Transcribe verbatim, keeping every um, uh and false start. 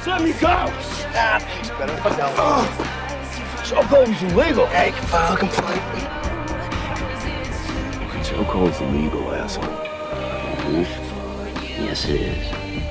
Let me go! Ah, he's better. But no. Chokehold's illegal. Hey, file a complaint. Chokehold's illegal, asshole. Mm-hmm. Yes, it is.